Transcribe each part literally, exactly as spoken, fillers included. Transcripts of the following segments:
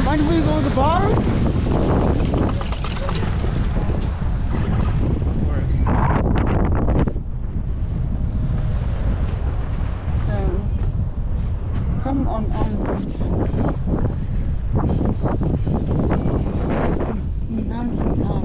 Mind if we go to the bar? So, come on, on Mountaintop.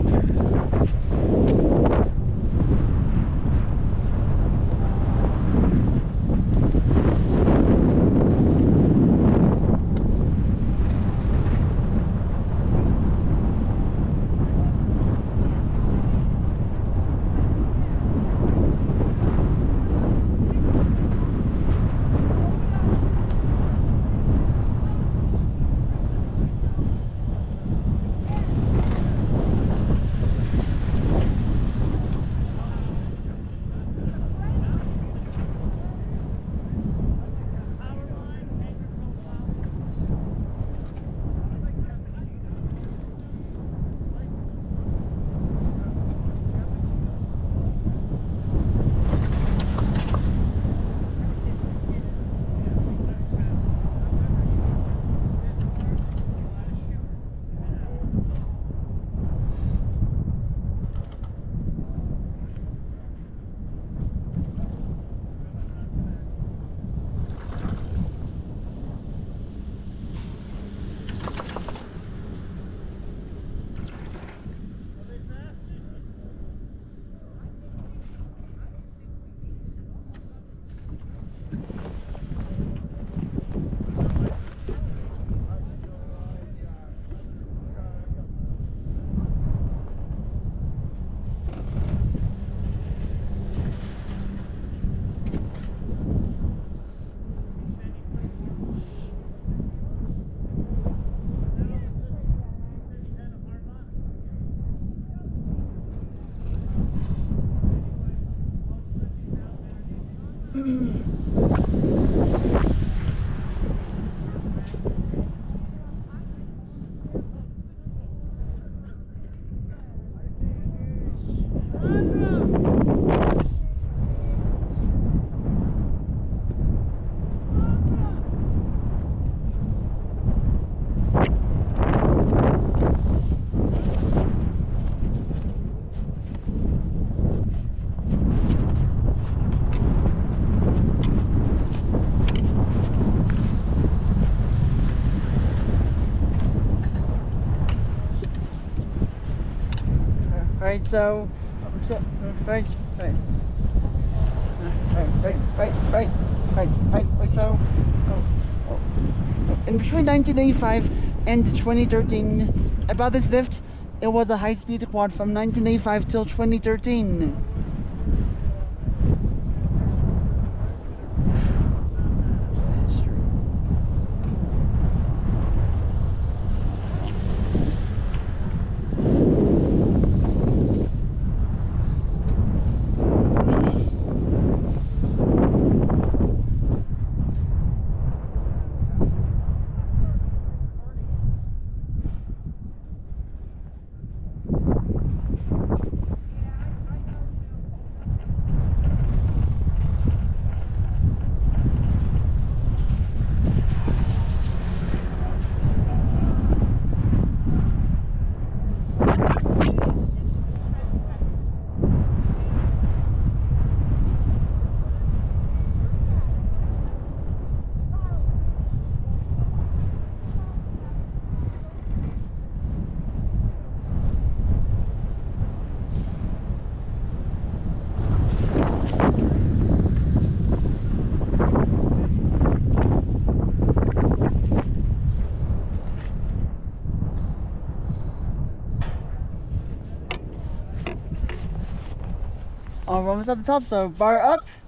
Right, so, right, right, right, right, right, right, right, right, right, so, oh, oh. In between nineteen eighty-five and twenty thirteen, I bought this lift. It was a high-speed quad from nineteen eighty-five till twenty thirteen. Almost at the top, so bar up.